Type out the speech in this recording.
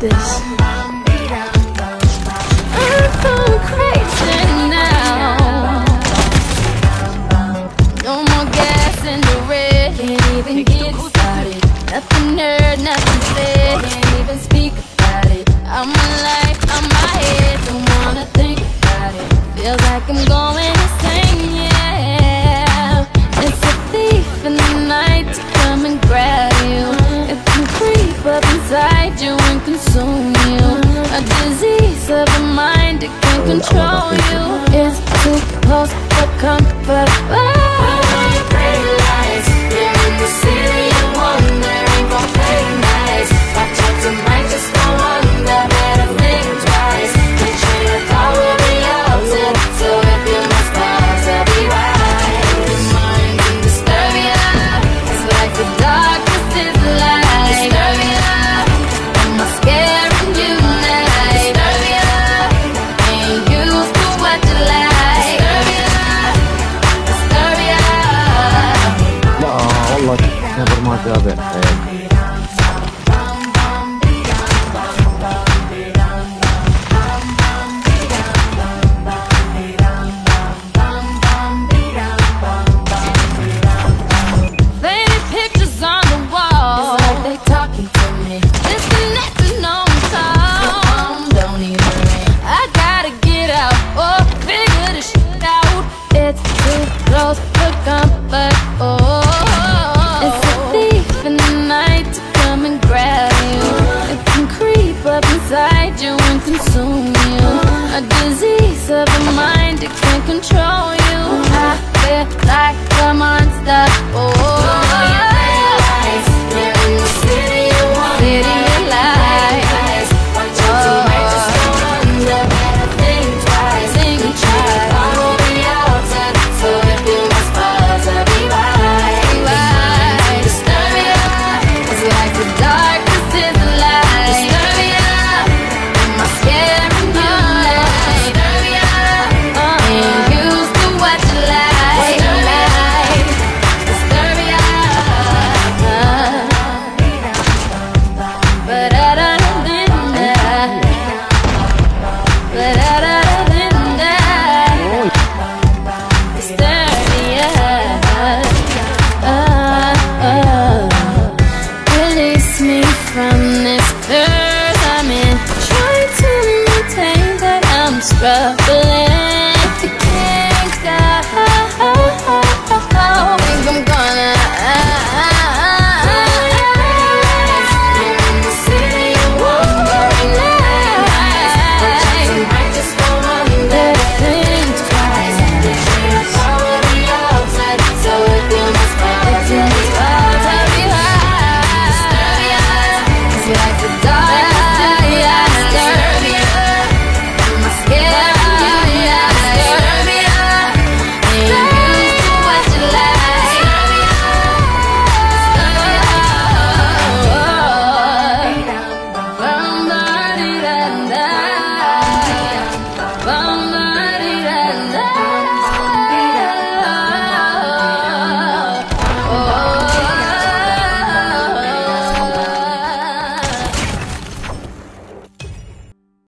this. I'm going crazy now. No more gas in the red. Can't even get started. Nothing heard, nothing said. Can't even speak about it. I'm alive, I'm my head. Don't wanna think about it. Feels like I'm going insane, yeah. It's a thief in the night to come and grab you. It can creep up inside you and consume you. A disease of the mind, it can control you. It's too close for comfort. Pretty lights, you're in the city of wonder. Ain't gon' play nice. Watch out, tonight, just no wonder. Better think twice. The train of thought will be altered. So if you must pause, I'll be right. Your mind can disturb ya. It's like the darkness is light. Disturb ya. Am I scaring you now? Disturb ya. Ain't used to what you like. Disturb ya. Disturb ya. لا والله نبر ما تابع. Faded pictures on the wall. It's like they talking to me. Disconnected, no call. Your phone don't even ring. I gotta get out, oh, figure this shit out. It's too close for comfort, oh. It's a thief in the night to come and grab you. It can creep up inside you and consume you. A disease of the mind, it can control